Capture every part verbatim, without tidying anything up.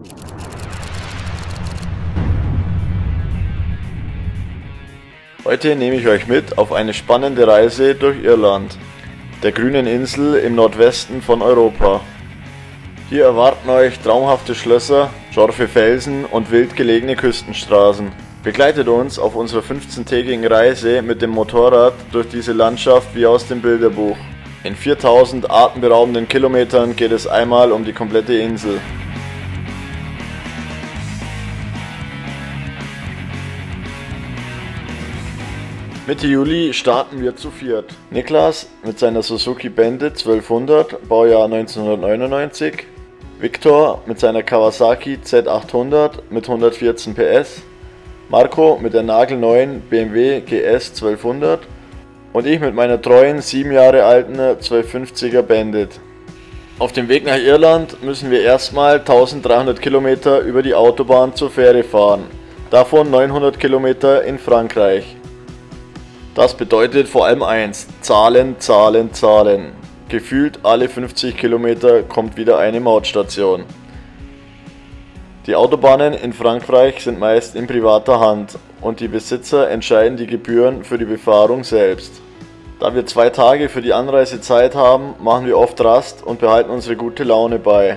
Heute nehme ich euch mit auf eine spannende Reise durch Irland, der grünen Insel im Nordwesten von Europa. Hier erwarten euch traumhafte Schlösser, scharfe Felsen und wild gelegene Küstenstraßen. Begleitet uns auf unserer fünfzehntägigen Reise mit dem Motorrad durch diese Landschaft wie aus dem Bilderbuch. In viertausend atemberaubenden Kilometern geht es einmal um die komplette Insel. Mitte Juli starten wir zu viert. Niklas mit seiner Suzuki Bandit zwölfhundert, Baujahr neunzehnhundertneunundneunzig. Viktor mit seiner Kawasaki Z achthundert mit hundertvierzehn P S. Marco mit der nagelneuen B M W G S zwölfhundert. Und ich mit meiner treuen sieben Jahre alten zwölfhundertfünfziger Bandit. Auf dem Weg nach Irland müssen wir erstmal eintausenddreihundert Kilometer über die Autobahn zur Fähre fahren. Davon neunhundert Kilometer in Frankreich. Das bedeutet vor allem eins: Zahlen, Zahlen, Zahlen. Gefühlt alle fünfzig Kilometer kommt wieder eine Mautstation. Die Autobahnen in Frankreich sind meist in privater Hand und die Besitzer entscheiden die Gebühren für die Befahrung selbst. Da wir zwei Tage für die Anreise Zeit haben, machen wir oft Rast und behalten unsere gute Laune bei.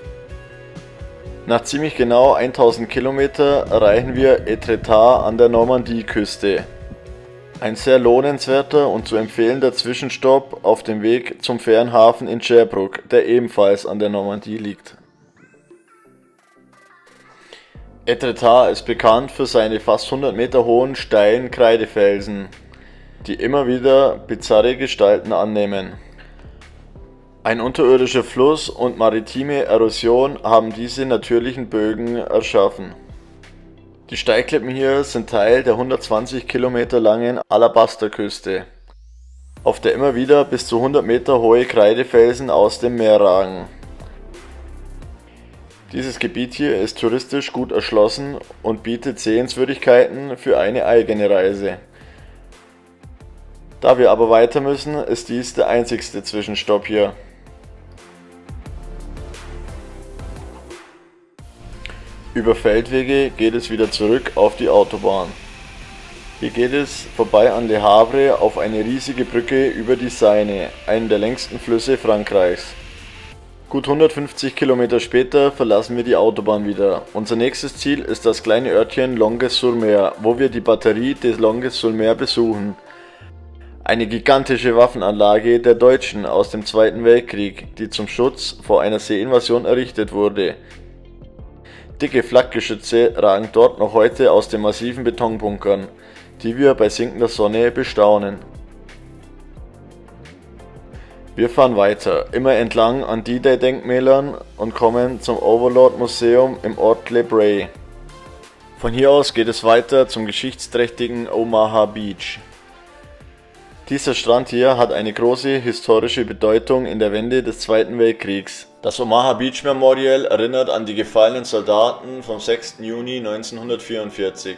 Nach ziemlich genau tausend Kilometer erreichen wir Etretat an der Normandie-Küste. Ein sehr lohnenswerter und zu empfehlender Zwischenstopp auf dem Weg zum Fährenhafen in Sherbrooke, der ebenfalls an der Normandie liegt. Etretat ist bekannt für seine fast hundert Meter hohen steilen Kreidefelsen, die immer wieder bizarre Gestalten annehmen. Ein unterirdischer Fluss und maritime Erosion haben diese natürlichen Bögen erschaffen. Die Steilklippen hier sind Teil der hundertzwanzig Kilometer langen Alabasterküste, auf der immer wieder bis zu hundert Meter hohe Kreidefelsen aus dem Meer ragen. Dieses Gebiet hier ist touristisch gut erschlossen und bietet Sehenswürdigkeiten für eine eigene Reise. Da wir aber weiter müssen, ist dies der einzigste Zwischenstopp hier. Über Feldwege geht es wieder zurück auf die Autobahn. Hier geht es vorbei an Le Havre auf eine riesige Brücke über die Seine, einen der längsten Flüsse Frankreichs. Gut hundertfünfzig Kilometer später verlassen wir die Autobahn wieder. Unser nächstes Ziel ist das kleine Örtchen Longues-sur-Mer, wo wir die Batterie des Longues-sur-Mer besuchen. Eine gigantische Waffenanlage der Deutschen aus dem Zweiten Weltkrieg, die zum Schutz vor einer Seeinvasion errichtet wurde. Dicke Flakgeschütze ragen dort noch heute aus den massiven Betonbunkern, die wir bei sinkender Sonne bestaunen. Wir fahren weiter, immer entlang an D-Day-Denkmälern und kommen zum Overlord-Museum im Ort Le Bray. Von hier aus geht es weiter zum geschichtsträchtigen Omaha Beach. Dieser Strand hier hat eine große historische Bedeutung in der Wende des Zweiten Weltkriegs. Das Omaha Beach Memorial erinnert an die gefallenen Soldaten vom sechsten Juni neunzehnhundertvierundvierzig.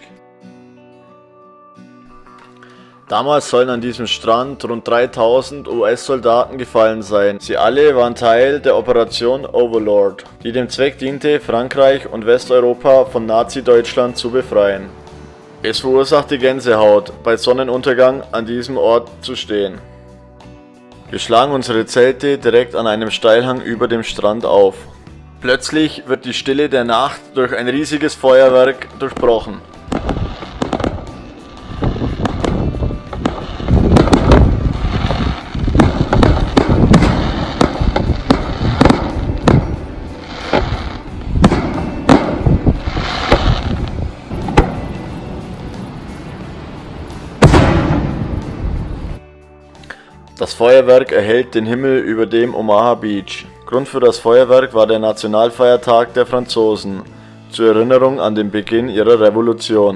Damals sollen an diesem Strand rund dreitausend U S-Soldaten gefallen sein. Sie alle waren Teil der Operation Overlord, die dem Zweck diente, Frankreich und Westeuropa von Nazi-Deutschland zu befreien. Es verursachte Gänsehaut, bei Sonnenuntergang an diesem Ort zu stehen. Wir schlagen unsere Zelte direkt an einem Steilhang über dem Strand auf. Plötzlich wird die Stille der Nacht durch ein riesiges Feuerwerk durchbrochen. Das Feuerwerk erhellt den Himmel über dem Omaha Beach. Grund für das Feuerwerk war der Nationalfeiertag der Franzosen, zur Erinnerung an den Beginn ihrer Revolution.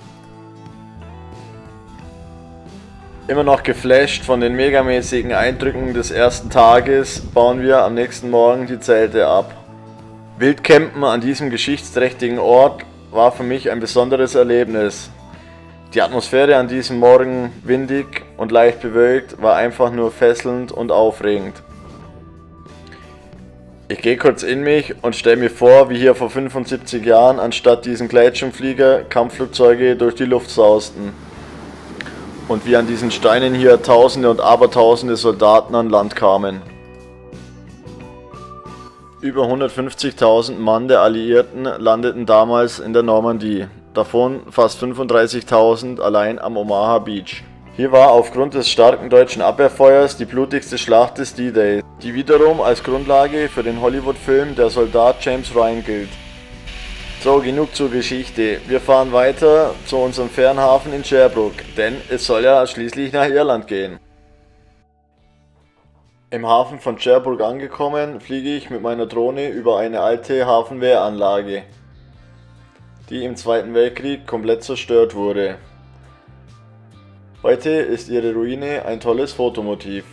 Immer noch geflasht von den megamäßigen Eindrücken des ersten Tages, bauen wir am nächsten Morgen die Zelte ab. Wildcampen an diesem geschichtsträchtigen Ort war für mich ein besonderes Erlebnis. Die Atmosphäre an diesem Morgen, windig und leicht bewölkt, war einfach nur fesselnd und aufregend. Ich gehe kurz in mich und stelle mir vor, wie hier vor fünfundsiebzig Jahren anstatt diesen Gleitschirmflieger Kampfflugzeuge durch die Luft sausten. Und wie an diesen Steinen hier Tausende und Abertausende Soldaten an Land kamen. Über hundertfünfzigtausend Mann der Alliierten landeten damals in der Normandie, davon fast fünfunddreißigtausend allein am Omaha Beach. Hier war aufgrund des starken deutschen Abwehrfeuers die blutigste Schlacht des D-Day, die wiederum als Grundlage für den Hollywood-Film Der Soldat James Ryan gilt. So, genug zur Geschichte. Wir fahren weiter zu unserem Fernhafen in Sherbrooke, denn es soll ja schließlich nach Irland gehen. Im Hafen von Sherbrooke angekommen, fliege ich mit meiner Drohne über eine alte Hafenwehranlage, die im Zweiten Weltkrieg komplett zerstört wurde. Heute ist ihre Ruine ein tolles Fotomotiv.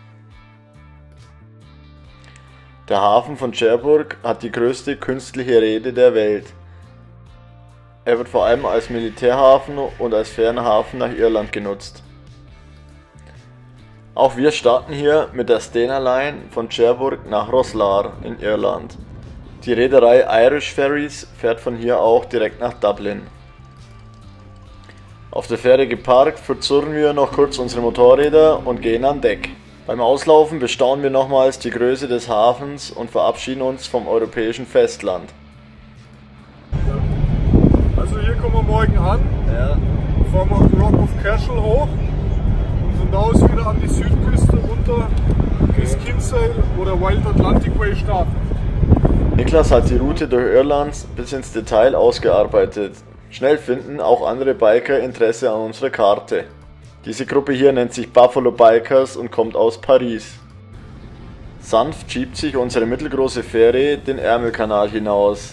Der Hafen von Sherbrooke hat die größte künstliche Reede der Welt. Er wird vor allem als Militärhafen und als Fernhafen nach Irland genutzt. Auch wir starten hier mit der Stena Line von Sherbrooke nach Rosslare in Irland. Die Reederei Irish Ferries fährt von hier auch direkt nach Dublin. Auf der Fähre geparkt, verzurren wir noch kurz unsere Motorräder und gehen an Deck. Beim Auslaufen bestaunen wir nochmals die Größe des Hafens und verabschieden uns vom europäischen Festland. Also hier kommen wir morgen an, Ja. fahren wir Rock of Cashel hoch und von da aus wieder an die Südküste runter bis Kinsale, wo der Wild Atlantic Way startet. Niklas hat die Route durch Irland bis ins Detail ausgearbeitet. Schnell finden auch andere Biker Interesse an unserer Karte. Diese Gruppe hier nennt sich Buffalo Bikers und kommt aus Paris. Sanft schiebt sich unsere mittelgroße Fähre den Ärmelkanal hinaus.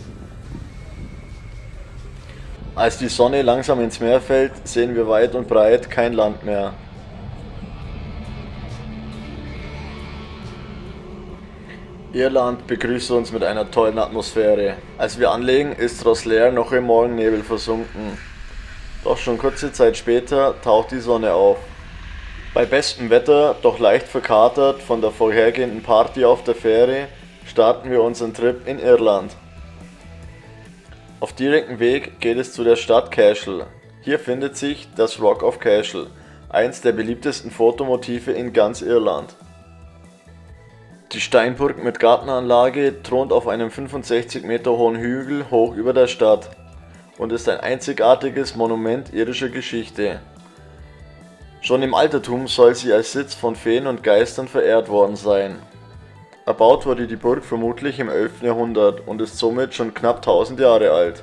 Als die Sonne langsam ins Meer fällt, sehen wir weit und breit kein Land mehr. Irland begrüßt uns mit einer tollen Atmosphäre. Als wir anlegen, ist Rosslare noch im Morgennebel versunken. Doch schon kurze Zeit später taucht die Sonne auf. Bei bestem Wetter, doch leicht verkatert von der vorhergehenden Party auf der Fähre, starten wir unseren Trip in Irland. Auf direktem Weg geht es zu der Stadt Cashel. Hier findet sich das Rock of Cashel, eins der beliebtesten Fotomotive in ganz Irland. Die Steinburg mit Gartenanlage thront auf einem fünfundsechzig Meter hohen Hügel hoch über der Stadt und ist ein einzigartiges Monument irischer Geschichte. Schon im Altertum soll sie als Sitz von Feen und Geistern verehrt worden sein. Erbaut wurde die Burg vermutlich im elften Jahrhundert und ist somit schon knapp tausend Jahre alt.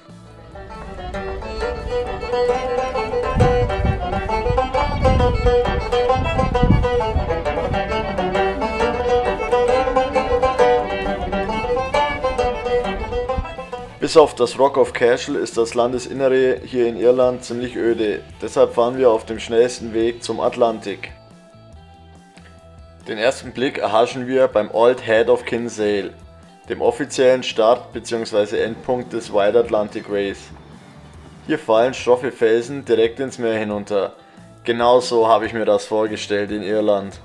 Bis auf das Rock of Cashel ist das Landesinnere hier in Irland ziemlich öde, deshalb fahren wir auf dem schnellsten Weg zum Atlantik. Den ersten Blick erhaschen wir beim Old Head of Kinsale, dem offiziellen Start- bzw. Endpunkt des Wild Atlantic Ways. Hier fallen schroffe Felsen direkt ins Meer hinunter. Genauso habe ich mir das vorgestellt in Irland.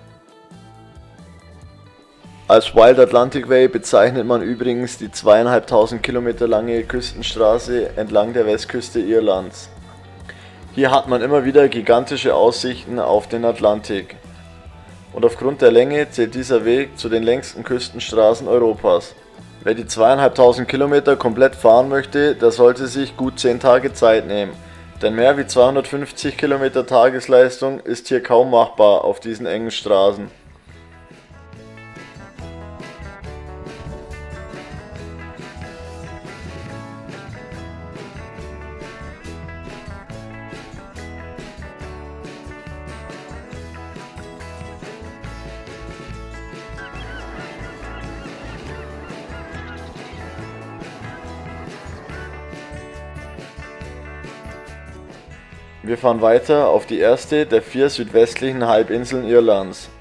Als Wild Atlantic Way bezeichnet man übrigens die zweieinhalbtausend Kilometer lange Küstenstraße entlang der Westküste Irlands. Hier hat man immer wieder gigantische Aussichten auf den Atlantik. Und aufgrund der Länge zählt dieser Weg zu den längsten Küstenstraßen Europas. Wer die zweieinhalbtausend Kilometer komplett fahren möchte, der sollte sich gut zehn Tage Zeit nehmen. Denn mehr wie zweihundertfünfzig Kilometer Tagesleistung ist hier kaum machbar auf diesen engen Straßen. Wir fahren weiter auf die erste der vier südwestlichen Halbinseln Irlands.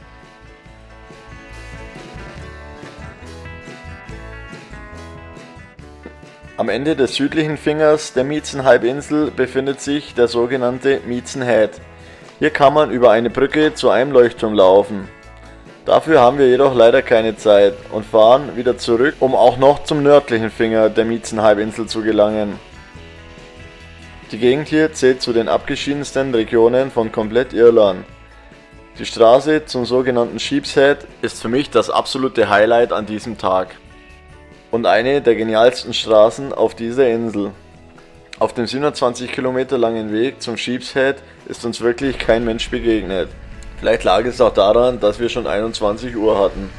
Am Ende des südlichen Fingers der Meatson-Halbinsel befindet sich der sogenannte Meatson Head. Hier kann man über eine Brücke zu einem Leuchtturm laufen. Dafür haben wir jedoch leider keine Zeit und fahren wieder zurück, um auch noch zum nördlichen Finger der Miezen-Halbinsel zu gelangen. Die Gegend hier zählt zu den abgeschiedensten Regionen von komplett Irland. Die Straße zum sogenannten Sheepshead ist für mich das absolute Highlight an diesem Tag. Und eine der genialsten Straßen auf dieser Insel. Auf dem siebenundzwanzig Kilometer langen Weg zum Sheepshead ist uns wirklich kein Mensch begegnet. Vielleicht lag es auch daran, dass wir schon einundzwanzig Uhr hatten.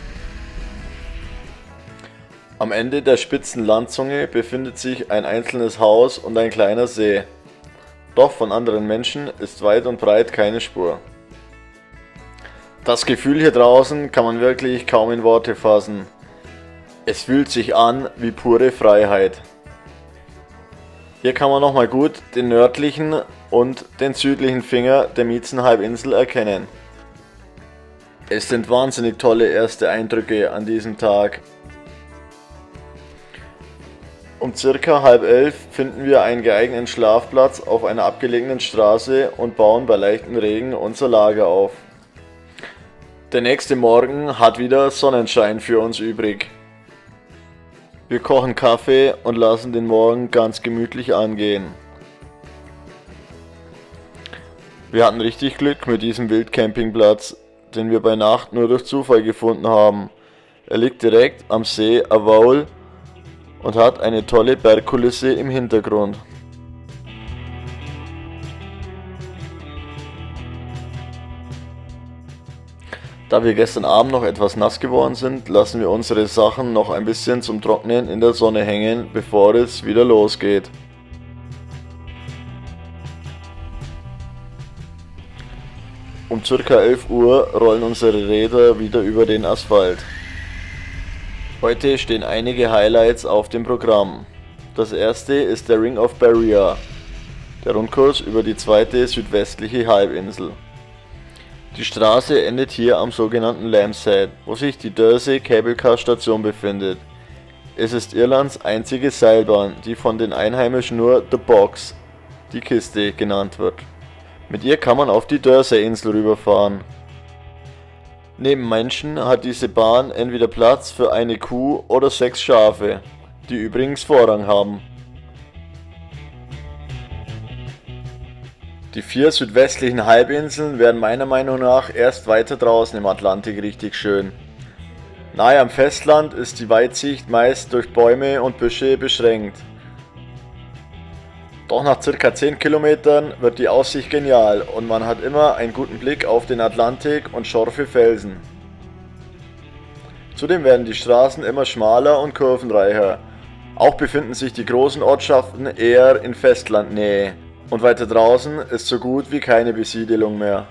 Am Ende der spitzen Landzunge befindet sich ein einzelnes Haus und ein kleiner See. Doch von anderen Menschen ist weit und breit keine Spur. Das Gefühl hier draußen kann man wirklich kaum in Worte fassen. Es fühlt sich an wie pure Freiheit. Hier kann man nochmal gut den nördlichen und den südlichen Finger der Miezen-Halbinsel erkennen. Es sind wahnsinnig tolle erste Eindrücke an diesem Tag. Um circa halb elf finden wir einen geeigneten Schlafplatz auf einer abgelegenen Straße und bauen bei leichtem Regen unser Lager auf. Der nächste Morgen hat wieder Sonnenschein für uns übrig. Wir kochen Kaffee und lassen den Morgen ganz gemütlich angehen. Wir hatten richtig Glück mit diesem Wildcampingplatz, den wir bei Nacht nur durch Zufall gefunden haben. Er liegt direkt am See Avoyl und hat eine tolle Bergkulisse im Hintergrund. Da wir gestern Abend noch etwas nass geworden sind, lassen wir unsere Sachen noch ein bisschen zum Trocknen in der Sonne hängen, bevor es wieder losgeht. Um ca. elf Uhr rollen unsere Räder wieder über den Asphalt. Heute stehen einige Highlights auf dem Programm. Das erste ist der Ring of Barrier, der Rundkurs über die zweite südwestliche Halbinsel. Die Straße endet hier am sogenannten Lamb's Head, wo sich die Dursey Cable Car Station befindet. Es ist Irlands einzige Seilbahn, die von den Einheimischen nur The Box, die Kiste, genannt wird. Mit ihr kann man auf die Dursey-Insel rüberfahren. Neben Menschen hat diese Bahn entweder Platz für eine Kuh oder sechs Schafe, die übrigens Vorrang haben. Die vier südwestlichen Halbinseln werden meiner Meinung nach erst weiter draußen im Atlantik richtig schön. Nahe am Festland ist die Weitsicht meist durch Bäume und Büsche beschränkt. Doch nach ca. zehn Kilometern wird die Aussicht genial und man hat immer einen guten Blick auf den Atlantik und scharfe Felsen. Zudem werden die Straßen immer schmaler und kurvenreicher. Auch befinden sich die großen Ortschaften eher in Festlandnähe und weiter draußen ist so gut wie keine Besiedelung mehr.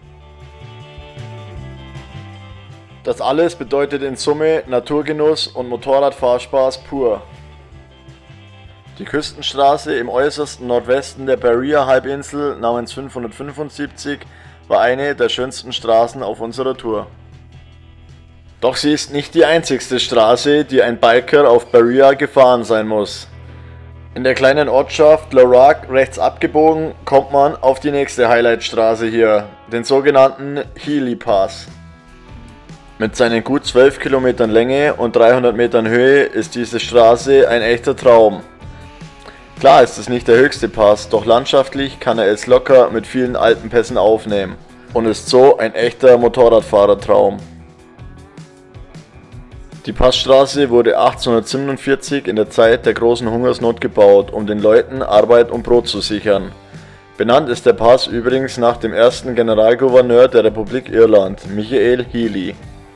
Das alles bedeutet in Summe Naturgenuss und Motorradfahrspaß pur. Die Küstenstraße im äußersten Nordwesten der Barrier-Halbinsel namens fünfhundertfünfundsiebzig war eine der schönsten Straßen auf unserer Tour. Doch sie ist nicht die einzigste Straße, die ein Biker auf Barrier gefahren sein muss. In der kleinen Ortschaft Larag rechts abgebogen kommt man auf die nächste Highlightstraße hier, den sogenannten Healy Pass. Mit seinen gut zwölf Kilometern Länge und dreihundert Metern Höhe ist diese Straße ein echter Traum. Klar ist es nicht der höchste Pass, doch landschaftlich kann er es locker mit vielen Alpenpässen aufnehmen und ist so ein echter Motorradfahrertraum. Die Passstraße wurde achtzehnhundertsiebenundvierzig in der Zeit der großen Hungersnot gebaut, um den Leuten Arbeit und Brot zu sichern. Benannt ist der Pass übrigens nach dem ersten Generalgouverneur der Republik Irland, Michael Healy.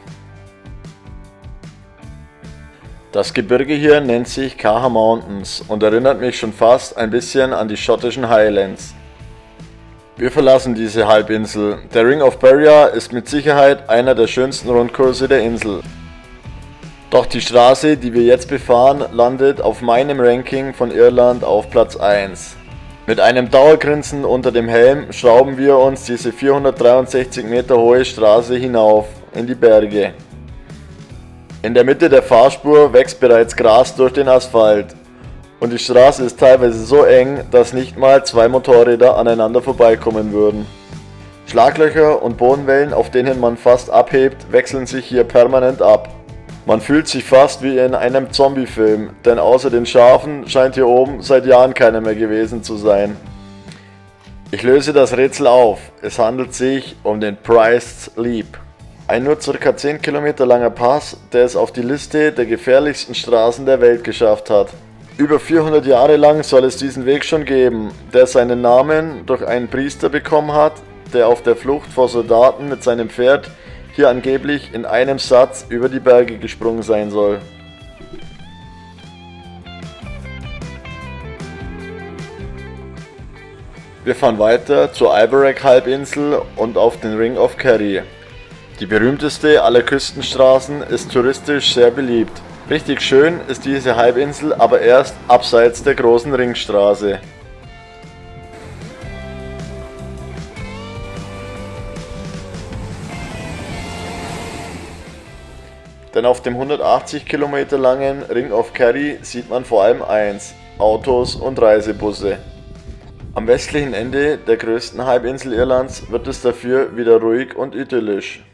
Das Gebirge hier nennt sich Caher Mountains und erinnert mich schon fast ein bisschen an die schottischen Highlands. Wir verlassen diese Halbinsel. Der Ring of Barrier ist mit Sicherheit einer der schönsten Rundkurse der Insel. Doch die Straße, die wir jetzt befahren, landet auf meinem Ranking von Irland auf Platz eins. Mit einem Dauergrinsen unter dem Helm schrauben wir uns diese vierhundertdreiundsechzig Meter hohe Straße hinauf in die Berge. In der Mitte der Fahrspur wächst bereits Gras durch den Asphalt und die Straße ist teilweise so eng, dass nicht mal zwei Motorräder aneinander vorbeikommen würden. Schlaglöcher und Bodenwellen, auf denen man fast abhebt, wechseln sich hier permanent ab. Man fühlt sich fast wie in einem Zombie-Film, denn außer den Schafen scheint hier oben seit Jahren keiner mehr gewesen zu sein. Ich löse das Rätsel auf. Es handelt sich um den Price Leap. Ein nur ca. zehn Kilometer langer Pass, der es auf die Liste der gefährlichsten Straßen der Welt geschafft hat. Über vierhundert Jahre lang soll es diesen Weg schon geben, der seinen Namen durch einen Priester bekommen hat, der auf der Flucht vor Soldaten mit seinem Pferd hier angeblich in einem Satz über die Berge gesprungen sein soll. Wir fahren weiter zur Iveragh-Halbinsel und auf den Ring of Kerry. Die berühmteste aller Küstenstraßen ist touristisch sehr beliebt. Richtig schön ist diese Halbinsel aber erst abseits der großen Ringstraße. Denn auf dem hundertachtzig Kilometer langen Ring of Kerry sieht man vor allem eins: Autos und Reisebusse. Am westlichen Ende der größten Halbinsel Irlands wird es dafür wieder ruhig und idyllisch.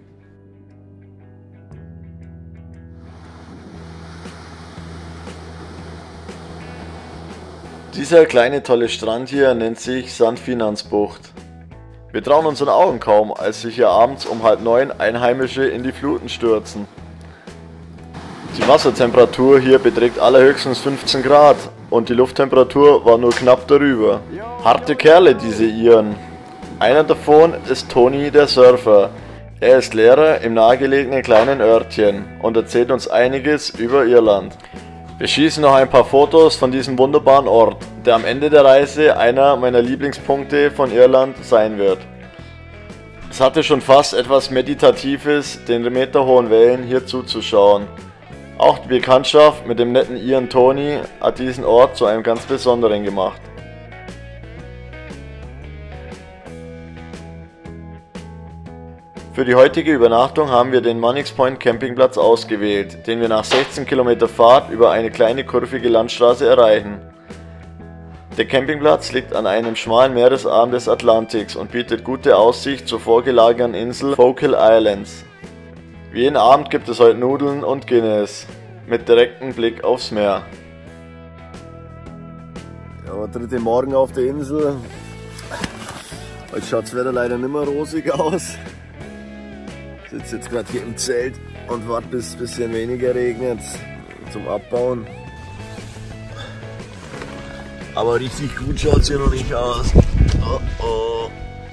Dieser kleine tolle Strand hier nennt sich Sankt Finansbucht. Wir trauen unseren Augen kaum, als sich hier abends um halb neun Einheimische in die Fluten stürzen. Die Wassertemperatur hier beträgt allerhöchstens fünfzehn Grad und die Lufttemperatur war nur knapp darüber. Harte Kerle, diese Iren. Einer davon ist Tony, der Surfer. Er ist Lehrer im nahegelegenen kleinen Örtchen und erzählt uns einiges über Irland. Wir schießen noch ein paar Fotos von diesem wunderbaren Ort, der am Ende der Reise einer meiner Lieblingspunkte von Irland sein wird. Es hatte schon fast etwas Meditatives, den meterhohen Wellen hier zuzuschauen. Auch die Bekanntschaft mit dem netten Iren Tony hat diesen Ort zu einem ganz besonderen gemacht. Für die heutige Übernachtung haben wir den Mannix Point Campingplatz ausgewählt, den wir nach sechzehn Kilometer Fahrt über eine kleine kurvige Landstraße erreichen. Der Campingplatz liegt an einem schmalen Meeresarm des Atlantiks und bietet gute Aussicht zur vorgelagerten Insel Focal Islands. Wie jeden Abend gibt es heute Nudeln und Guinness, mit direktem Blick aufs Meer. Ja, der dritte Morgen auf der Insel. Heute schaut das Wetter leider nicht mehr rosig aus. Ich sitze jetzt gerade hier im Zelt und warte, bis es ein bisschen weniger regnet zum Abbauen. Aber richtig gut schaut es hier noch nicht aus. Oh oh.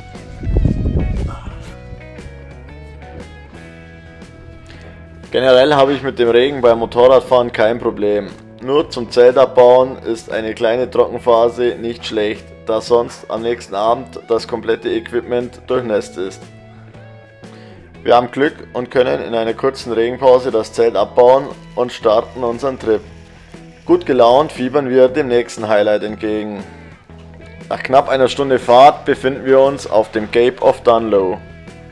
Generell habe ich mit dem Regen beim Motorradfahren kein Problem. Nur zum Zelt abbauen ist eine kleine Trockenphase nicht schlecht, da sonst am nächsten Abend das komplette Equipment durchnässt ist. Wir haben Glück und können in einer kurzen Regenpause das Zelt abbauen und starten unseren Trip. Gut gelaunt fiebern wir dem nächsten Highlight entgegen. Nach knapp einer Stunde Fahrt befinden wir uns auf dem Cape of Dunloe.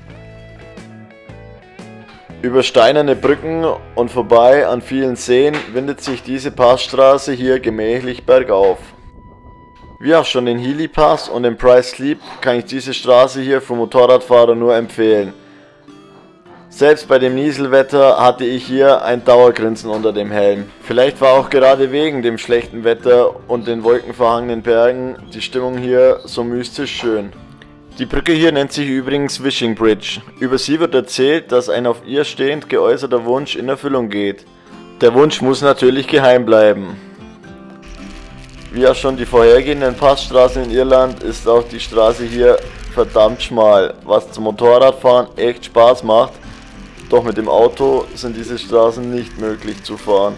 Über steinerne Brücken und vorbei an vielen Seen windet sich diese Passstraße hier gemächlich bergauf. Wie auch schon den Healy Pass und den Price Leap kann ich diese Straße hier für Motorradfahrer nur empfehlen. Selbst bei dem Nieselwetter hatte ich hier ein Dauergrinsen unter dem Helm. Vielleicht war auch gerade wegen dem schlechten Wetter und den wolkenverhangenen Bergen die Stimmung hier so mystisch schön. Die Brücke hier nennt sich übrigens Wishing Bridge. Über sie wird erzählt, dass ein auf ihr stehend geäußerter Wunsch in Erfüllung geht. Der Wunsch muss natürlich geheim bleiben. Wie auch schon die vorhergehenden Passstraßen in Irland ist auch die Straße hier verdammt schmal, was zum Motorradfahren echt Spaß macht. Doch mit dem Auto sind diese Straßen nicht möglich zu fahren.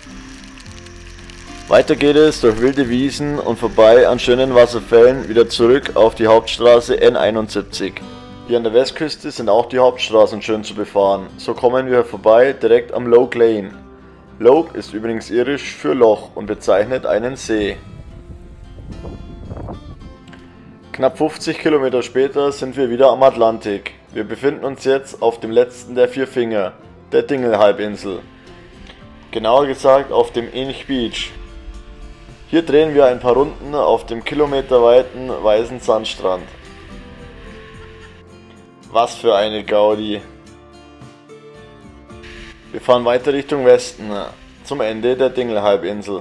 Weiter geht es durch wilde Wiesen und vorbei an schönen Wasserfällen wieder zurück auf die Hauptstraße N einundsiebzig. Hier an der Westküste sind auch die Hauptstraßen schön zu befahren. So kommen wir vorbei direkt am Lough Lane. Lough ist übrigens irisch für Loch und bezeichnet einen See. Knapp fünfzig Kilometer später sind wir wieder am Atlantik. Wir befinden uns jetzt auf dem letzten der vier Finger, der Dingle-Halbinsel. Genauer gesagt auf dem Inch Beach. Hier drehen wir ein paar Runden auf dem kilometerweiten weißen Sandstrand. Was für eine Gaudi. Wir fahren weiter Richtung Westen, zum Ende der Dingle-Halbinsel.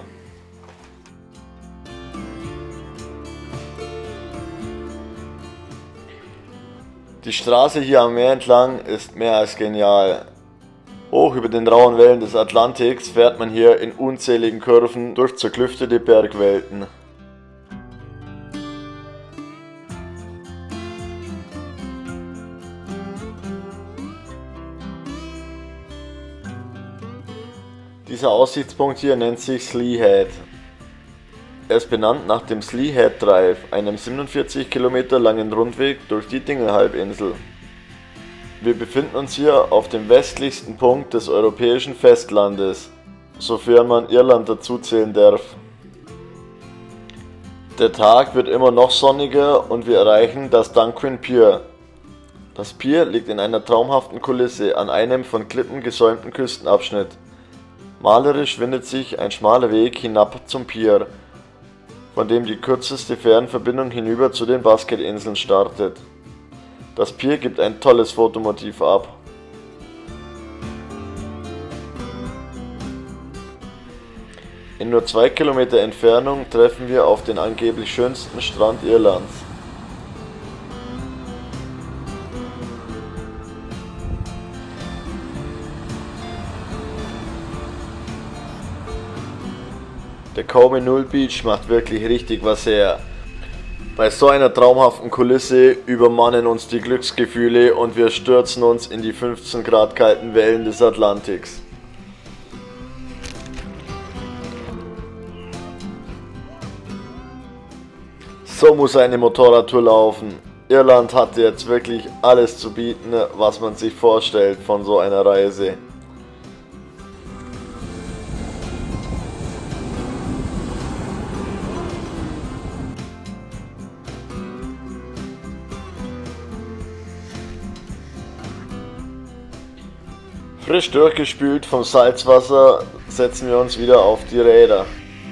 Die Straße hier am Meer entlang ist mehr als genial. Hoch über den rauen Wellen des Atlantiks fährt man hier in unzähligen Kurven durch zerklüftete Bergwelten. Dieser Aussichtspunkt hier nennt sich Slee Head. Er ist benannt nach dem Slee Head Drive, einem siebenundvierzig Kilometer langen Rundweg durch die Dingle-Halbinsel. Wir befinden uns hier auf dem westlichsten Punkt des europäischen Festlandes, sofern man Irland dazuzählen darf. Der Tag wird immer noch sonniger und wir erreichen das Dunquin Pier. Das Pier liegt in einer traumhaften Kulisse an einem von Klippen gesäumten Küstenabschnitt. Malerisch windet sich ein schmaler Weg hinab zum Pier, von dem die kürzeste Fährenverbindung hinüber zu den Basket-Inseln startet. Das Pier gibt ein tolles Fotomotiv ab. In nur zwei Kilometer Entfernung treffen wir auf den angeblich schönsten Strand Irlands. Der Combe Null Beach macht wirklich richtig was her. Bei so einer traumhaften Kulisse übermannen uns die Glücksgefühle und wir stürzen uns in die fünfzehn Grad kalten Wellen des Atlantiks. So muss eine Motorradtour laufen. Irland hatte jetzt wirklich alles zu bieten, was man sich vorstellt von so einer Reise. Frisch durchgespült vom Salzwasser setzen wir uns wieder auf die Räder.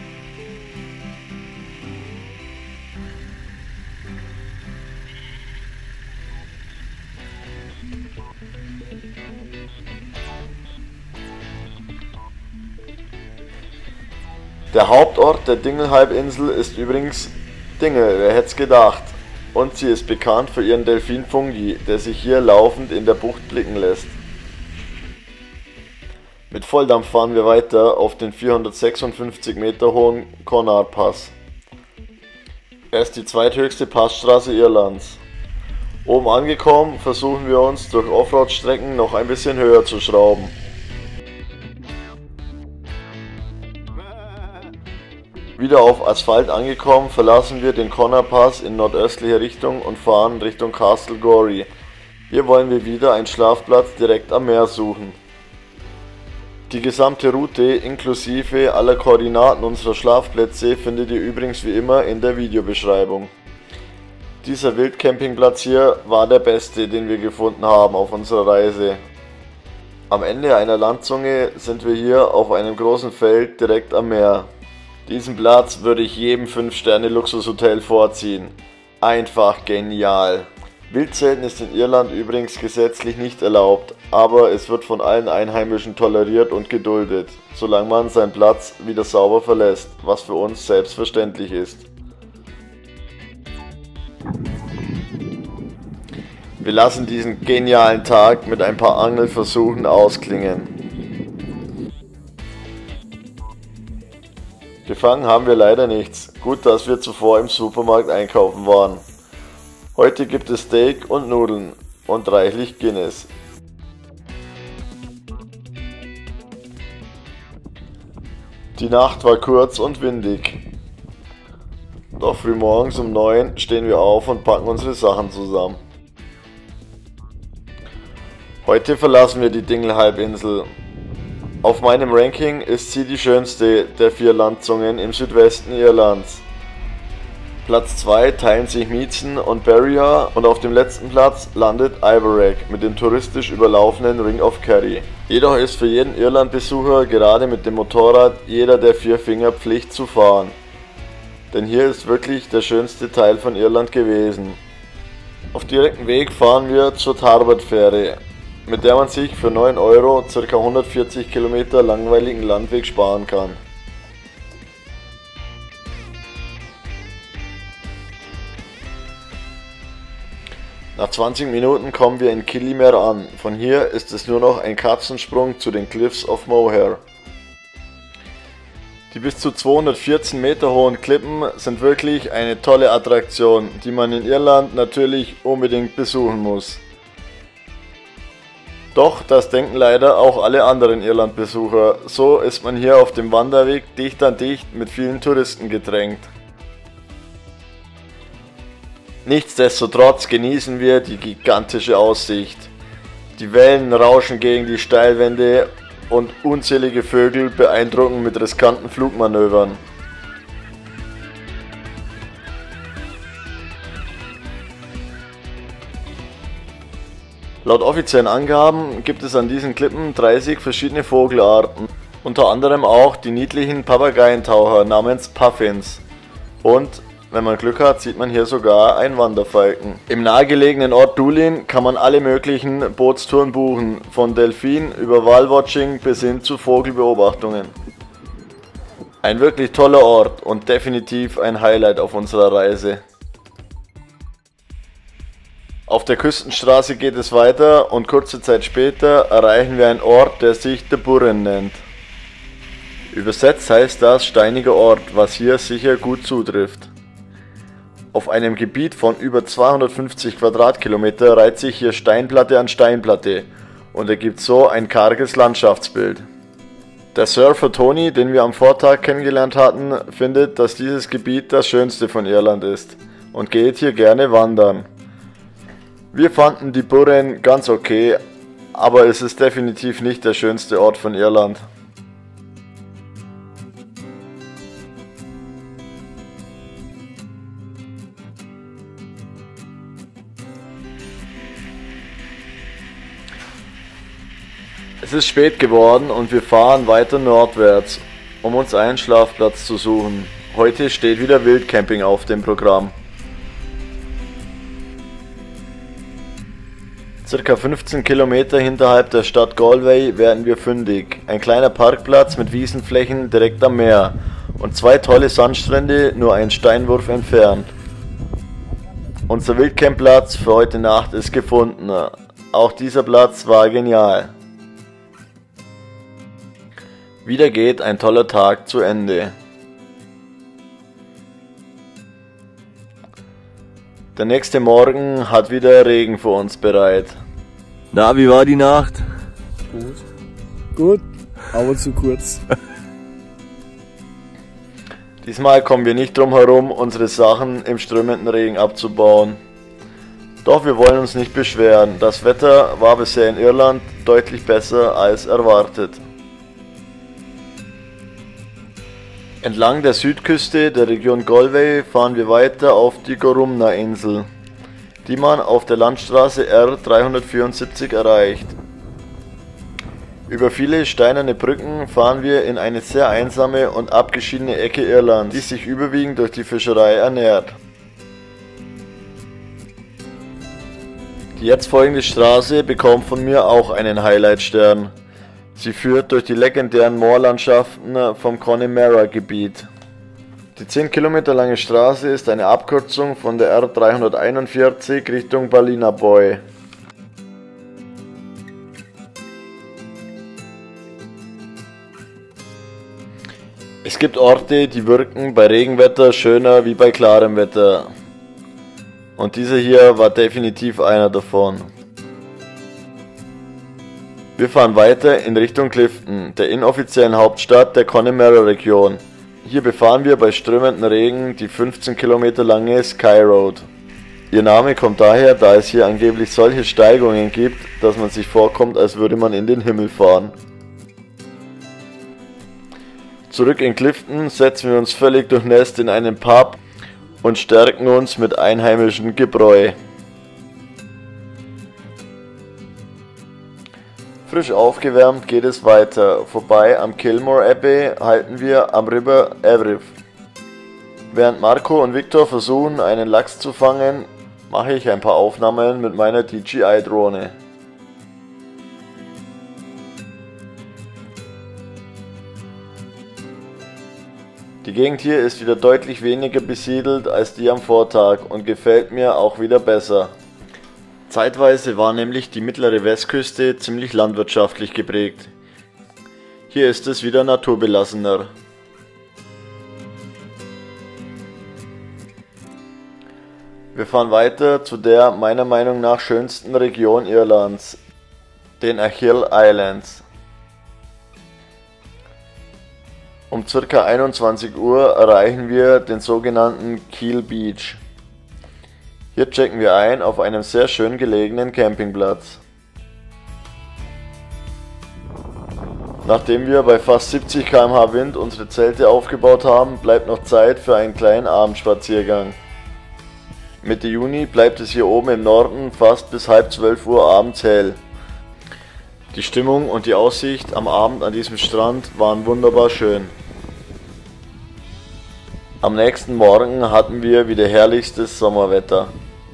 Der Hauptort der Dingle-Halbinsel ist übrigens Dingle, wer hätte es gedacht. Und sie ist bekannt für ihren Delfin Fungi, der sich hier laufend in der Bucht blicken lässt. Mit Volldampf fahren wir weiter auf den vierhundertsechsundfünfzig Meter hohen Connaught Pass. Er ist die zweithöchste Passstraße Irlands. Oben angekommen versuchen wir uns durch Offroad-Strecken noch ein bisschen höher zu schrauben. Wieder auf Asphalt angekommen, verlassen wir den Connaught Pass in nordöstlicher Richtung und fahren Richtung Castle Gorey. Hier wollen wir wieder einen Schlafplatz direkt am Meer suchen. Die gesamte Route inklusive aller Koordinaten unserer Schlafplätze findet ihr übrigens wie immer in der Videobeschreibung. Dieser Wildcampingplatz hier war der beste, den wir gefunden haben auf unserer Reise. Am Ende einer Landzunge sind wir hier auf einem großen Feld direkt am Meer. Diesen Platz würde ich jedem fünf Sterne Luxushotel vorziehen. Einfach genial. Wildzelten ist in Irland übrigens gesetzlich nicht erlaubt, aber es wird von allen Einheimischen toleriert und geduldet, solange man seinen Platz wieder sauber verlässt, was für uns selbstverständlich ist. Wir lassen diesen genialen Tag mit ein paar Angelversuchen ausklingen. Gefangen haben wir leider nichts, gut, dass wir zuvor im Supermarkt einkaufen waren. Heute gibt es Steak und Nudeln und reichlich Guinness. Die Nacht war kurz und windig. Doch frühmorgens um neun stehen wir auf und packen unsere Sachen zusammen. Heute verlassen wir die Dingle-Halbinsel. Auf meinem Ranking ist sie die schönste der vier Landzungen im Südwesten Irlands. Platz zwei teilen sich Meathson und Barrier und auf dem letzten Platz landet Iveragh mit dem touristisch überlaufenden Ring of Kerry. Jedoch ist für jeden Irland-Besucher gerade mit dem Motorrad jeder der vier Finger Pflicht zu fahren. Denn hier ist wirklich der schönste Teil von Irland gewesen. Auf direktem Weg fahren wir zur Tarbert-Fähre, mit der man sich für neun Euro ca. hundertvierzig Kilometer langweiligen Landweg sparen kann. Nach zwanzig Minuten kommen wir in Killymere an. Von hier ist es nur noch ein Katzensprung zu den Cliffs of Moher. Die bis zu zweihundertvierzehn Meter hohen Klippen sind wirklich eine tolle Attraktion, die man in Irland natürlich unbedingt besuchen muss. Doch das denken leider auch alle anderen Irlandbesucher. So ist man hier auf dem Wanderweg dicht an dicht mit vielen Touristen gedrängt. Nichtsdestotrotz genießen wir die gigantische Aussicht. Die Wellen rauschen gegen die Steilwände und unzählige Vögel beeindrucken mit riskanten Flugmanövern. Laut offiziellen Angaben gibt es an diesen Klippen dreißig verschiedene Vogelarten, unter anderem auch die niedlichen Papageientaucher namens Puffins. Und wenn man Glück hat, sieht man hier sogar einen Wanderfalken. Im nahegelegenen Ort Doolin kann man alle möglichen Bootstouren buchen, von Delfin über Whale-Watching bis hin zu Vogelbeobachtungen. Ein wirklich toller Ort und definitiv ein Highlight auf unserer Reise. Auf der Küstenstraße geht es weiter und kurze Zeit später erreichen wir einen Ort, der sich The Burren nennt. Übersetzt heißt das steiniger Ort, was hier sicher gut zutrifft. Auf einem Gebiet von über zweihundertfünfzig Quadratkilometer reiht sich hier Steinplatte an Steinplatte und ergibt so ein karges Landschaftsbild. Der Surfer Tony, den wir am Vortag kennengelernt hatten, findet, dass dieses Gebiet das schönste von Irland ist und geht hier gerne wandern. Wir fanden die Burren ganz okay, aber es ist definitiv nicht der schönste Ort von Irland. Es ist spät geworden und wir fahren weiter nordwärts, um uns einen Schlafplatz zu suchen. Heute steht wieder Wildcamping auf dem Programm. Circa fünfzehn Kilometer hinterhalb der Stadt Galway werden wir fündig. Ein kleiner Parkplatz mit Wiesenflächen direkt am Meer und zwei tolle Sandstrände nur einen Steinwurf entfernt. Unser Wildcampplatz für heute Nacht ist gefunden. Auch dieser Platz war genial. Wieder geht ein toller Tag zu Ende. Der nächste Morgen hat wieder Regen für uns bereit. Na, wie war die Nacht? Gut. Gut, aber zu kurz. Diesmal kommen wir nicht drum herum, unsere Sachen im strömenden Regen abzubauen. Doch wir wollen uns nicht beschweren. Das Wetter war bisher in Irland deutlich besser als erwartet. Entlang der Südküste der Region Galway fahren wir weiter auf die Gorumna-Insel, die man auf der Landstraße R dreihundertvierundsiebzig erreicht. Über viele steinerne Brücken fahren wir in eine sehr einsame und abgeschiedene Ecke Irlands, die sich überwiegend durch die Fischerei ernährt. Die jetzt folgende Straße bekommt von mir auch einen Highlight-Stern. Sie führt durch die legendären Moorlandschaften vom Connemara-Gebiet. Die zehn Kilometer lange Straße ist eine Abkürzung von der R dreihunderteinundvierzig Richtung Ballinaboy. Es gibt Orte, die wirken bei Regenwetter schöner wie bei klarem Wetter. Und dieser hier war definitiv einer davon. Wir fahren weiter in Richtung Clifton, der inoffiziellen Hauptstadt der Connemara-Region. Hier befahren wir bei strömendem Regen die fünfzehn Kilometer lange Skye Road. Ihr Name kommt daher, da es hier angeblich solche Steigungen gibt, dass man sich vorkommt, als würde man in den Himmel fahren. Zurück in Clifton setzen wir uns völlig durchnässt in einen Pub und stärken uns mit einheimischem Gebräu. Frisch aufgewärmt geht es weiter. Vorbei am Kilmore Abbey halten wir am River Evrith. Während Marco und Victor versuchen, einen Lachs zu fangen, mache ich ein paar Aufnahmen mit meiner D J I-Drohne. Die Gegend hier ist wieder deutlich weniger besiedelt als die am Vortag und gefällt mir auch wieder besser. Zeitweise war nämlich die mittlere Westküste ziemlich landwirtschaftlich geprägt. Hier ist es wieder naturbelassener. Wir fahren weiter zu der meiner Meinung nach schönsten Region Irlands, den Achill Islands. Um ca. einundzwanzig Uhr erreichen wir den sogenannten Keel Beach. Hier checken wir ein auf einem sehr schön gelegenen Campingplatz. Nachdem wir bei fast siebzig Kilometer pro Stunde Wind unsere Zelte aufgebaut haben, bleibt noch Zeit für einen kleinen Abendspaziergang. Mitte Juni bleibt es hier oben im Norden fast bis halb zwölf Uhr abends hell. Die Stimmung und die Aussicht am Abend an diesem Strand waren wunderbar schön. Am nächsten Morgen hatten wir wieder herrlichstes Sommerwetter.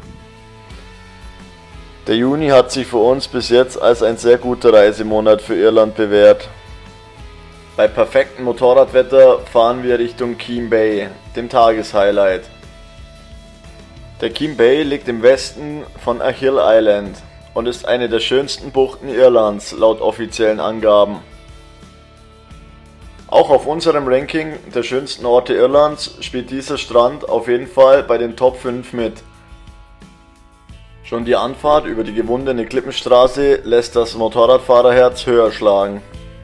Der Juni hat sich für uns bis jetzt als ein sehr guter Reisemonat für Irland bewährt. Bei perfektem Motorradwetter fahren wir Richtung Keem Bay, dem Tageshighlight. Der Keem Bay liegt im Westen von Achill Island und ist eine der schönsten Buchten Irlands laut offiziellen Angaben. Auch auf unserem Ranking der schönsten Orte Irlands spielt dieser Strand auf jeden Fall bei den Top fünf mit. Schon die Anfahrt über die gewundene Klippenstraße lässt das Motorradfahrerherz höher schlagen.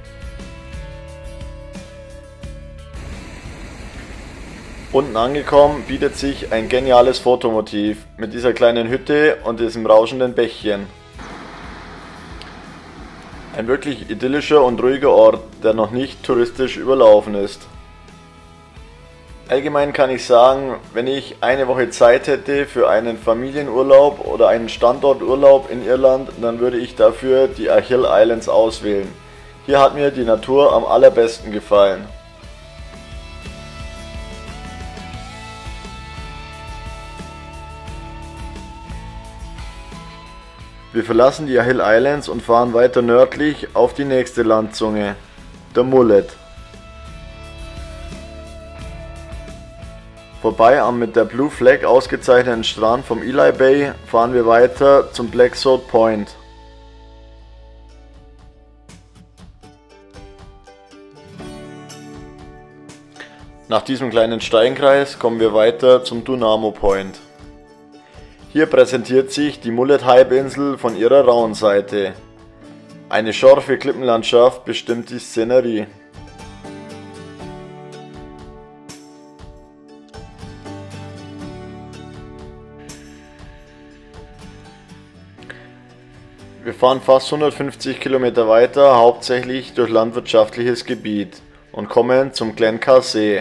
Unten angekommen bietet sich ein geniales Fotomotiv mit dieser kleinen Hütte und diesem rauschenden Bächchen. Ein wirklich idyllischer und ruhiger Ort, der noch nicht touristisch überlaufen ist. Allgemein kann ich sagen, wenn ich eine Woche Zeit hätte für einen Familienurlaub oder einen Standorturlaub in Irland, dann würde ich dafür die Achill Islands auswählen. Hier hat mir die Natur am allerbesten gefallen. Wir verlassen die Achill Islands und fahren weiter nördlich auf die nächste Landzunge, der Mullet. Vorbei am mit der Blue Flag ausgezeichneten Strand vom Ely Bay fahren wir weiter zum Blacksod Point. Nach diesem kleinen Steigenkreis kommen wir weiter zum Dunamo Point. Hier präsentiert sich die Mullet-Halbinsel von ihrer rauen Seite. Eine scharfe Klippenlandschaft bestimmt die Szenerie. Wir fahren fast hundertfünfzig Kilometer weiter, hauptsächlich durch landwirtschaftliches Gebiet und kommen zum Glencar See.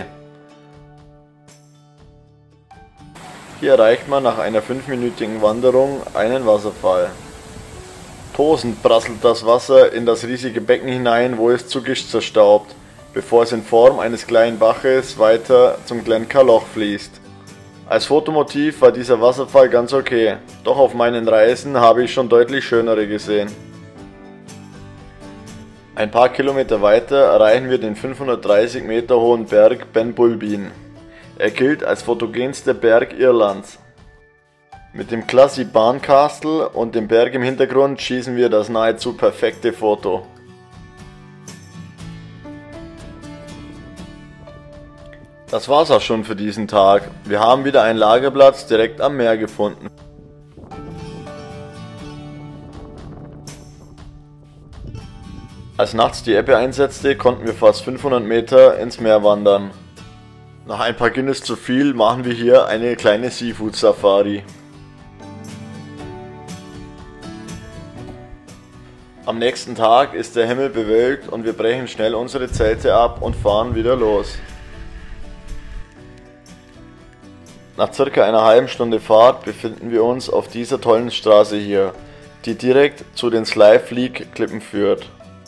Hier erreicht man nach einer fünfminütigen Wanderung einen Wasserfall. Tosend prasselt das Wasser in das riesige Becken hinein, wo es zu Gischt zerstaubt, bevor es in Form eines kleinen Baches weiter zum Glencar Loch fließt. Als Fotomotiv war dieser Wasserfall ganz okay, doch auf meinen Reisen habe ich schon deutlich schönere gesehen. Ein paar Kilometer weiter erreichen wir den fünfhundertdreißig Meter hohen Berg Ben Bulbin. Er gilt als fotogenster Berg Irlands. Mit dem Classy Barncastle und dem Berg im Hintergrund schießen wir das nahezu perfekte Foto. Das war's auch schon für diesen Tag. Wir haben wieder einen Lagerplatz direkt am Meer gefunden. Als nachts die Ebbe einsetzte, konnten wir fast fünfhundert Meter ins Meer wandern. Nach ein paar Guinness zu viel machen wir hier eine kleine Seafood Safari. Am nächsten Tag ist der Himmel bewölkt und wir brechen schnell unsere Zelte ab und fahren wieder los. Nach circa einer halben Stunde Fahrt befinden wir uns auf dieser tollen Straße hier, die direkt zu den Slieve League Klippen führt.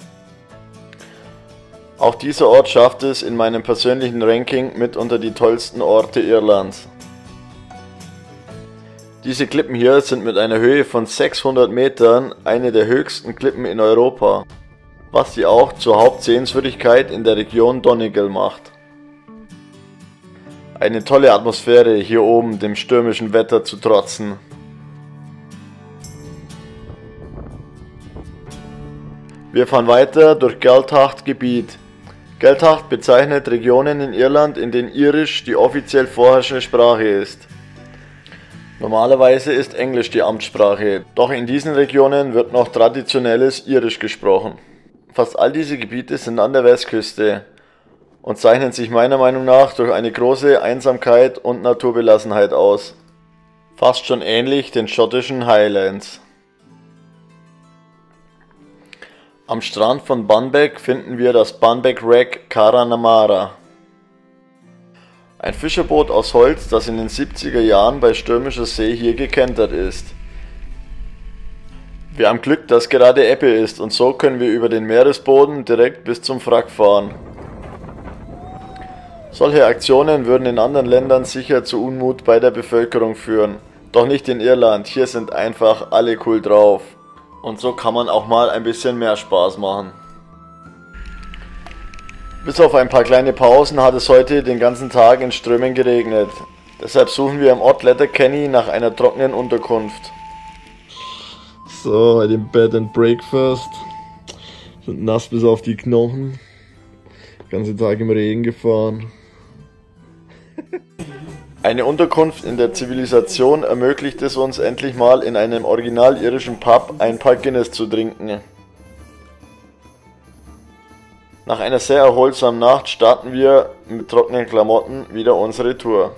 Auch dieser Ort schafft es in meinem persönlichen Ranking mit unter die tollsten Orte Irlands. Diese Klippen hier sind mit einer Höhe von sechshundert Metern eine der höchsten Klippen in Europa, was sie auch zur Hauptsehenswürdigkeit in der Region Donegal macht. Eine tolle Atmosphäre hier oben dem stürmischen Wetter zu trotzen. Wir fahren weiter durch Gaeltacht-Gebiet. Gaeltacht bezeichnet Regionen in Irland, in denen Irisch die offiziell vorherrschende Sprache ist. Normalerweise ist Englisch die Amtssprache, doch in diesen Regionen wird noch traditionelles Irisch gesprochen. Fast all diese Gebiete sind an der Westküste und zeichnen sich meiner Meinung nach durch eine große Einsamkeit und Naturbelassenheit aus. Fast schon ähnlich den schottischen Highlands. Am Strand von Bunbeck finden wir das Bunbeck Wreck Caranamara. Ein Fischerboot aus Holz, das in den siebziger Jahren bei stürmischer See hier gekentert ist. Wir haben Glück, dass gerade Ebbe ist und so können wir über den Meeresboden direkt bis zum Wrack fahren. Solche Aktionen würden in anderen Ländern sicher zu Unmut bei der Bevölkerung führen. Doch nicht in Irland, hier sind einfach alle cool drauf. Und so kann man auch mal ein bisschen mehr Spaß machen. Bis auf ein paar kleine Pausen hat es heute den ganzen Tag in Strömen geregnet. Deshalb suchen wir im Ort Letterkenny nach einer trockenen Unterkunft. So, bei dem Bed and Breakfast. Sind nass bis auf die Knochen. Den ganzen Tag im Regen gefahren. Eine Unterkunft in der Zivilisation ermöglicht es uns endlich mal in einem original irischen Pub ein paar Guinness zu trinken. Nach einer sehr erholsamen Nacht starten wir mit trockenen Klamotten wieder unsere Tour.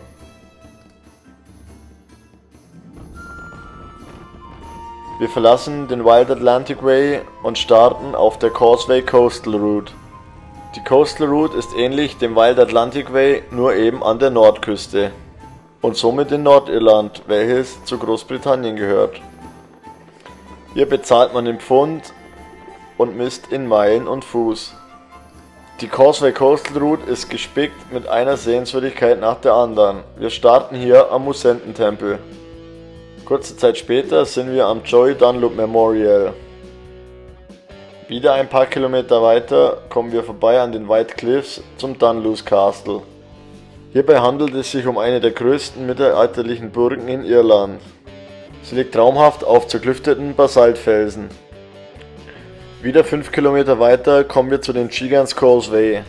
Wir verlassen den Wild Atlantic Way und starten auf der Causeway Coastal Route. Die Coastal Route ist ähnlich dem Wild Atlantic Way, nur eben an der Nordküste. Und somit in Nordirland, welches zu Großbritannien gehört. Hier bezahlt man in Pfund und misst in Meilen und Fuß. Die Causeway Coastal Route ist gespickt mit einer Sehenswürdigkeit nach der anderen. Wir starten hier am Musententempel. Kurze Zeit später sind wir am Joey Dunlop Memorial. Wieder ein paar Kilometer weiter kommen wir vorbei an den White Cliffs zum Dunluce Castle. Hierbei handelt es sich um eine der größten mittelalterlichen Burgen in Irland. Sie liegt traumhaft auf zerklüfteten Basaltfelsen. Wieder fünf Kilometer weiter kommen wir zu den Gigants Causeway.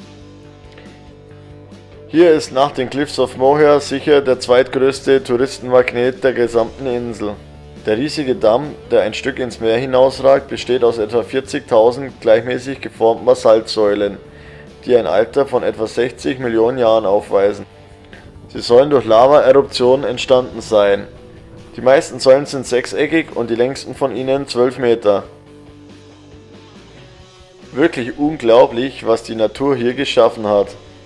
Hier ist nach den Cliffs of Moher sicher der zweitgrößte Touristenmagnet der gesamten Insel. Der riesige Damm, der ein Stück ins Meer hinausragt, besteht aus etwa vierzigtausend gleichmäßig geformten Basaltsäulen, die ein Alter von etwa sechzig Millionen Jahren aufweisen. Sie sollen durch Lava-Eruptionen entstanden sein. Die meisten Säulen sind sechseckig und die längsten von ihnen zwölf Meter. Wirklich unglaublich, was die Natur hier geschaffen hat.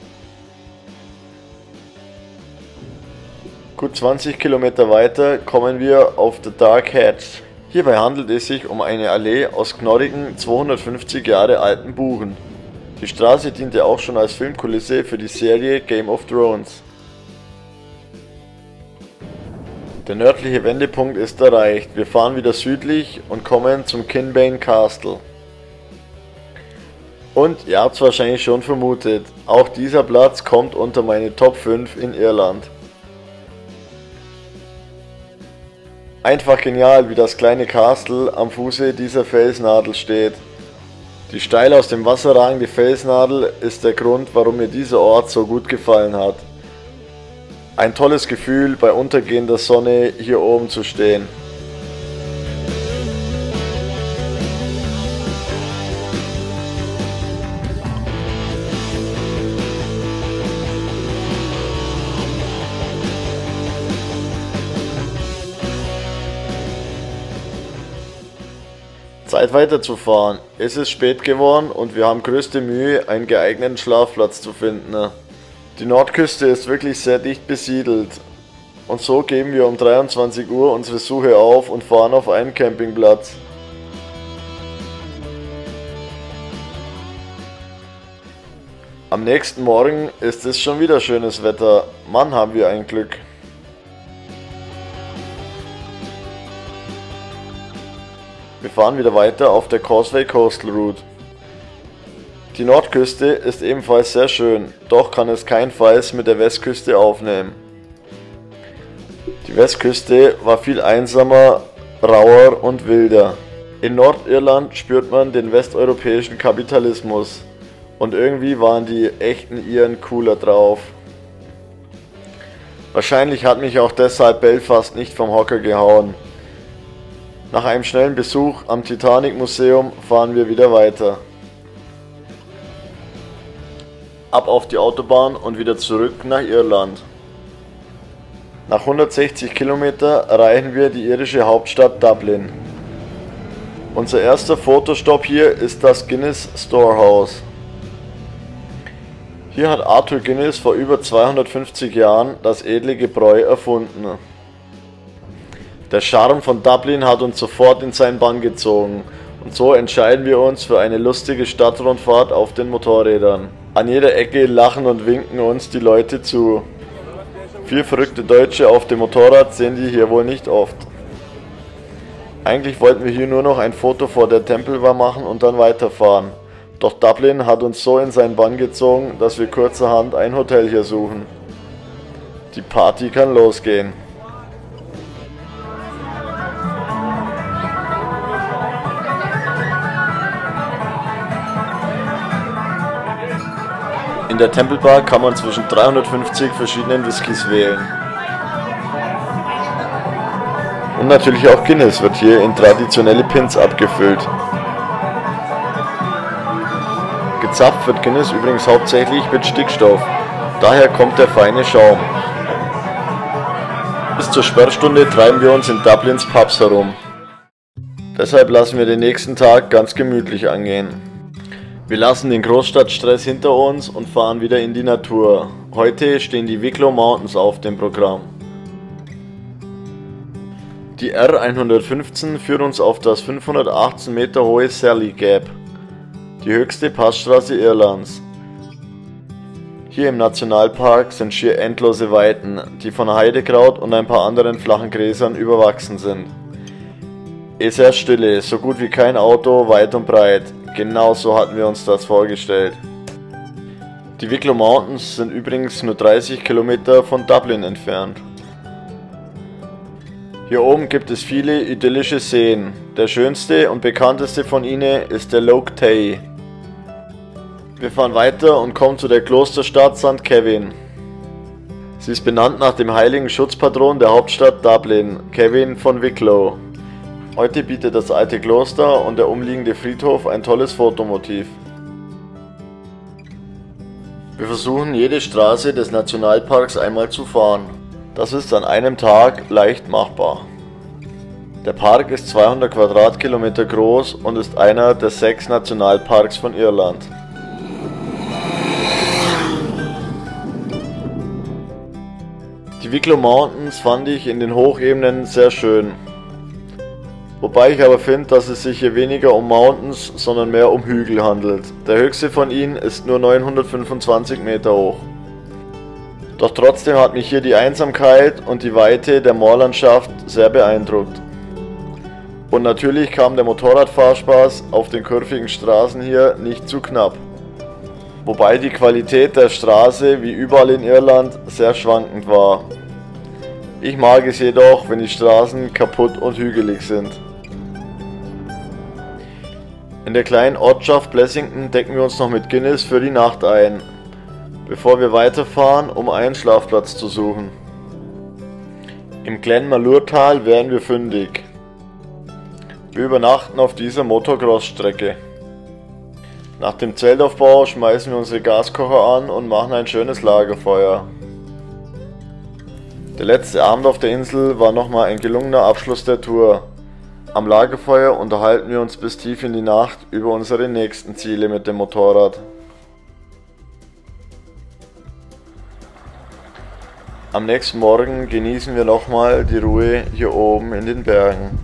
Gut zwanzig Kilometer weiter kommen wir auf The Dark Hedge. Hierbei handelt es sich um eine Allee aus knorrigen, zweihundertfünfzig Jahre alten Buchen. Die Straße diente auch schon als Filmkulisse für die Serie Game of Thrones. Der nördliche Wendepunkt ist erreicht. Wir fahren wieder südlich und kommen zum Kinbane Castle. Und ihr habt es wahrscheinlich schon vermutet, auch dieser Platz kommt unter meine Top fünf in Irland. Einfach genial, wie das kleine Castle am Fuße dieser Felsnadel steht. Die steil aus dem Wasser ragende Felsnadel ist der Grund, warum mir dieser Ort so gut gefallen hat. Ein tolles Gefühl, bei untergehender Sonne hier oben zu stehen. Zeit weiterzufahren. Es ist spät geworden und wir haben größte Mühe, einen geeigneten Schlafplatz zu finden. Die Nordküste ist wirklich sehr dicht besiedelt. Und so geben wir um dreiundzwanzig Uhr unsere Suche auf und fahren auf einen Campingplatz. Am nächsten Morgen ist es schon wieder schönes Wetter. Mann, haben wir ein Glück. Wir fahren wieder weiter auf der Causeway Coastal Route. Die Nordküste ist ebenfalls sehr schön, doch kann es keinenfalls mit der Westküste aufnehmen. Die Westküste war viel einsamer, rauer und wilder. In Nordirland spürt man den westeuropäischen Kapitalismus und irgendwie waren die echten Iren cooler drauf. Wahrscheinlich hat mich auch deshalb Belfast nicht vom Hocker gehauen. Nach einem schnellen Besuch am Titanic Museum fahren wir wieder weiter. Ab auf die Autobahn und wieder zurück nach Irland. Nach hundertsechzig Kilometer erreichen wir die irische Hauptstadt Dublin. Unser erster Fotostopp hier ist das Guinness Storehouse. Hier hat Arthur Guinness vor über zweihundertfünfzig Jahren das edle Gebräu erfunden. Der Charme von Dublin hat uns sofort in seinen Bann gezogen und so entscheiden wir uns für eine lustige Stadtrundfahrt auf den Motorrädern. An jeder Ecke lachen und winken uns die Leute zu. Vier verrückte Deutsche auf dem Motorrad sehen die hier wohl nicht oft. Eigentlich wollten wir hier nur noch ein Foto vor der Temple Bar machen und dann weiterfahren. Doch Dublin hat uns so in seinen Bann gezogen, dass wir kurzerhand ein Hotel hier suchen. Die Party kann losgehen. In der Temple Bar kann man zwischen dreihundertfünfzig verschiedenen Whiskys wählen. Und natürlich auch Guinness wird hier in traditionelle Pins abgefüllt. Gezapft wird Guinness übrigens hauptsächlich mit Stickstoff, daher kommt der feine Schaum. Bis zur Sperrstunde treiben wir uns in Dublins Pubs herum. Deshalb lassen wir den nächsten Tag ganz gemütlich angehen. Wir lassen den Großstadtstress hinter uns und fahren wieder in die Natur. Heute stehen die Wicklow Mountains auf dem Programm. Die R hundertfünfzehn führt uns auf das fünfhundertachtzehn Meter hohe Sally Gap, die höchste Passstraße Irlands. Hier im Nationalpark sind schier endlose Weiten, die von Heidekraut und ein paar anderen flachen Gräsern überwachsen sind. Eh sehr stille, so gut wie kein Auto, weit und breit. Genau so hatten wir uns das vorgestellt. Die Wicklow Mountains sind übrigens nur dreißig Kilometer von Dublin entfernt. Hier oben gibt es viele idyllische Seen. Der schönste und bekannteste von ihnen ist der Lough Tay. Wir fahren weiter und kommen zu der Klosterstadt Sankt Kevin. Sie ist benannt nach dem heiligen Schutzpatron der Hauptstadt Dublin, Kevin von Wicklow. Heute bietet das alte Kloster und der umliegende Friedhof ein tolles Fotomotiv. Wir versuchen jede Straße des Nationalparks einmal zu fahren. Das ist an einem Tag leicht machbar. Der Park ist zweihundert Quadratkilometer groß und ist einer der sechs Nationalparks von Irland. Die Wicklow Mountains fand ich in den Hochebenen sehr schön. Wobei ich aber finde, dass es sich hier weniger um Mountains, sondern mehr um Hügel handelt. Der höchste von ihnen ist nur neunhundertfünfundzwanzig Meter hoch. Doch trotzdem hat mich hier die Einsamkeit und die Weite der Moorlandschaft sehr beeindruckt. Und natürlich kam der Motorradfahrspaß auf den kurvigen Straßen hier nicht zu knapp. Wobei die Qualität der Straße wie überall in Irland sehr schwankend war. Ich mag es jedoch, wenn die Straßen kaputt und hügelig sind. In der kleinen Ortschaft Blessington decken wir uns noch mit Guinness für die Nacht ein, bevor wir weiterfahren, um einen Schlafplatz zu suchen. Im Glen Malure-Tal werden wir fündig. Wir übernachten auf dieser Motocross-Strecke. Nach dem Zeltaufbau schmeißen wir unsere Gaskocher an und machen ein schönes Lagerfeuer. Der letzte Abend auf der Insel war nochmal ein gelungener Abschluss der Tour. Am Lagerfeuer unterhalten wir uns bis tief in die Nacht über unsere nächsten Ziele mit dem Motorrad. Am nächsten Morgen genießen wir nochmal die Ruhe hier oben in den Bergen.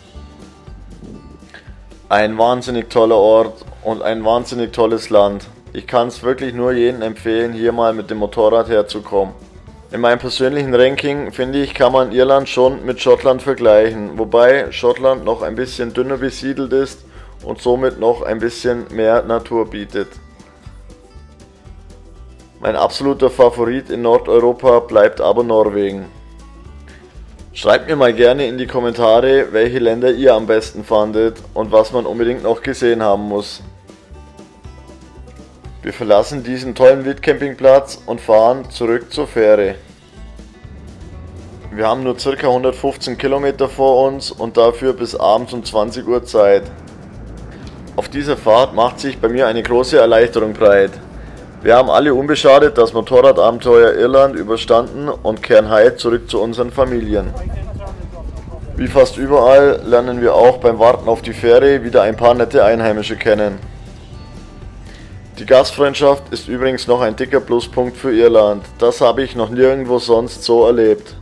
Ein wahnsinnig toller Ort und ein wahnsinnig tolles Land. Ich kann es wirklich nur jedem empfehlen, hier mal mit dem Motorrad herzukommen. In meinem persönlichen Ranking, finde ich, kann man Irland schon mit Schottland vergleichen, wobei Schottland noch ein bisschen dünner besiedelt ist und somit noch ein bisschen mehr Natur bietet. Mein absoluter Favorit in Nordeuropa bleibt aber Norwegen. Schreibt mir mal gerne in die Kommentare, welche Länder ihr am besten fandet und was man unbedingt noch gesehen haben muss. Wir verlassen diesen tollen Wildcampingplatz und fahren zurück zur Fähre. Wir haben nur ca. hundertfünfzehn Kilometer vor uns und dafür bis abends um zwanzig Uhr Zeit. Auf dieser Fahrt macht sich bei mir eine große Erleichterung breit. Wir haben alle unbeschadet das Motorradabenteuer Irland überstanden und kehren heil zurück zu unseren Familien. Wie fast überall lernen wir auch beim Warten auf die Fähre wieder ein paar nette Einheimische kennen. Die Gastfreundschaft ist übrigens noch ein dicker Pluspunkt für Irland. Das habe ich noch nirgendwo sonst so erlebt.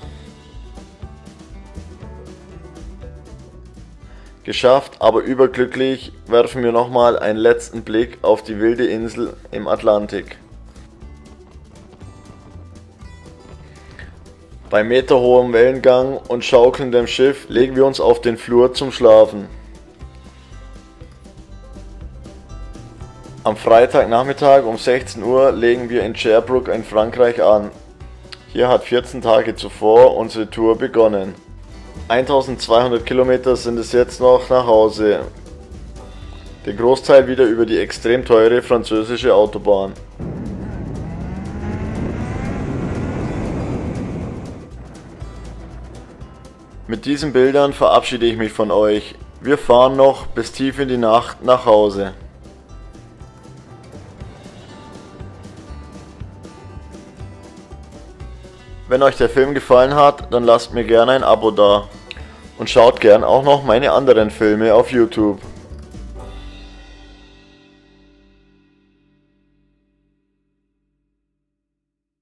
Geschafft, aber überglücklich, werfen wir nochmal einen letzten Blick auf die wilde Insel im Atlantik. Bei meterhohem Wellengang und schaukelndem Schiff legen wir uns auf den Flur zum Schlafen. Am Freitagnachmittag um sechzehn Uhr legen wir in Sherbrooke in Frankreich an. Hier hat vierzehn Tage zuvor unsere Tour begonnen. eintausendzweihundert Kilometer sind es jetzt noch nach Hause. Den Großteil wieder über die extrem teure französische Autobahn. Mit diesen Bildern verabschiede ich mich von euch. Wir fahren noch bis tief in die Nacht nach Hause. Wenn euch der Film gefallen hat, dann lasst mir gerne ein Abo da. Und schaut gern auch noch meine anderen Filme auf YouTube.